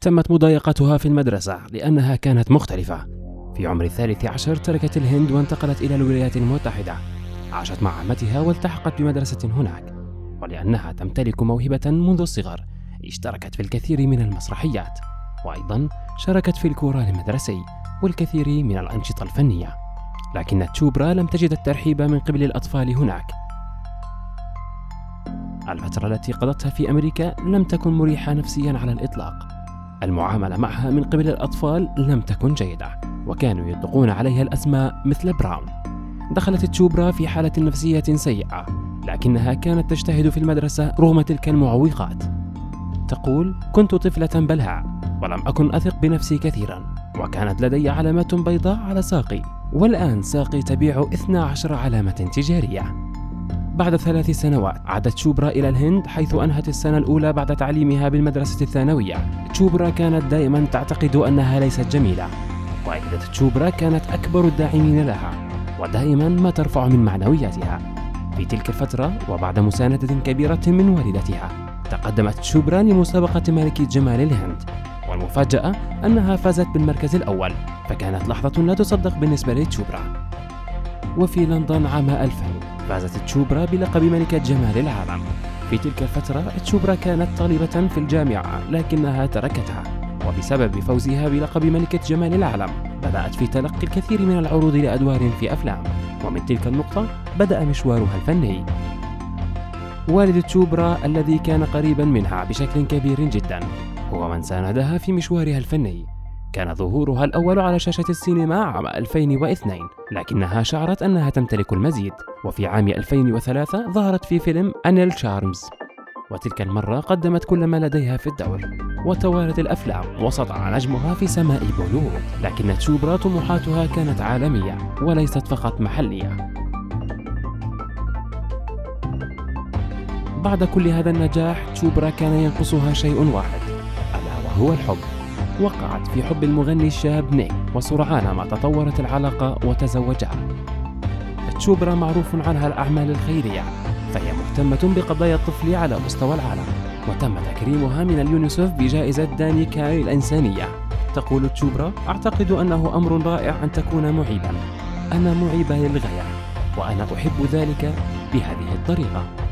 تمت مضايقتها في المدرسة لأنها كانت مختلفة. في عمر 13 تركت الهند وانتقلت إلى الولايات المتحدة. عاشت مع عمتها والتحقت بمدرسة هناك، ولأنها تمتلك موهبة منذ الصغر اشتركت في الكثير من المسرحيات، وأيضا شاركت في الكورال المدرسي والكثير من الأنشطة الفنية. لكن تشوبرا لم تجد الترحيب من قبل الأطفال هناك. الفترة التي قضتها في أمريكا لم تكن مريحة نفسيا على الإطلاق. المعاملة معها من قبل الأطفال لم تكن جيدة، وكانوا يطلقون عليها الأسماء مثل براون. دخلت تشوبرا في حالة نفسية سيئة، لكنها كانت تجتهد في المدرسة رغم تلك المعوقات. تقول: كنت طفلة بلهاء ولم أكن أثق بنفسي كثيرا، وكانت لدي علامات بيضاء على ساقي، والآن ساقي تبيع 12 علامة تجارية. بعد 3 سنوات عادت تشوبرا إلى الهند، حيث أنهت السنة الأولى بعد تعليمها بالمدرسة الثانوية. تشوبرا كانت دائما تعتقد أنها ليست جميلة، والدة تشوبرا كانت أكبر الداعمين لها، ودائما ما ترفع من معنوياتها. في تلك الفترة وبعد مساندة كبيرة من والدتها، تقدمت تشوبرا لمسابقة ملكة جمال الهند، والمفاجأة أنها فازت بالمركز الأول، فكانت لحظة لا تصدق بالنسبة لتشوبرا. وفي لندن عام 2000 فازت تشوبرا بلقب ملكة جمال العالم. في تلك الفترة تشوبرا كانت طالبة في الجامعة، لكنها تركتها، وبسبب فوزها بلقب ملكة جمال العالم بدأت في تلقي الكثير من العروض لأدوار في أفلام، ومن تلك النقطة بدأ مشوارها الفني. والد تشوبرا الذي كان قريبا منها بشكل كبير جدا هو من ساندها في مشوارها الفني. كان ظهورها الأول على شاشة السينما عام 2002، لكنها شعرت أنها تمتلك المزيد، وفي عام 2003 ظهرت في فيلم أنيل تشارمز، وتلك المرة قدمت كل ما لديها في الدور، وتوالت الأفلام وسطع نجمها في سماء بوليوود. لكن تشوبرا طموحاتها كانت عالمية وليست فقط محلية. بعد كل هذا النجاح تشوبرا كان ينقصها شيء واحد، ألا وهو الحب. وقعت في حب المغني الشاب نيك، وسرعان ما تطورت العلاقة وتزوجا. تشوبرا معروف عنها الأعمال الخيرية، فهي مهتمة بقضايا الطفل على مستوى العالم، وتم تكريمها من اليونيسف بجائزة داني كاي الإنسانية. تقول تشوبرا: أعتقد أنه أمر رائع أن تكون معيبا. أنا معيبة للغاية، وأنا أحب ذلك بهذه الطريقة.